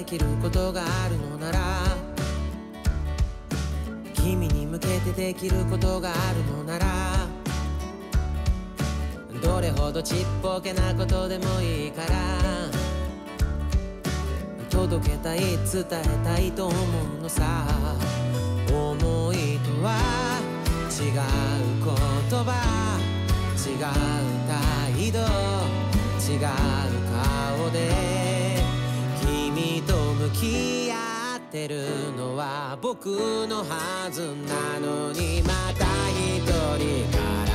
できることがあるのなら、君に向けてできることがあるのなら、どれほどちっぽけなことでもいいから届けたい、伝えたいと思うのさ。思いとは違う言葉、違う態度、違う顔で君と向き合ってるのは僕のはずなのに、また一人から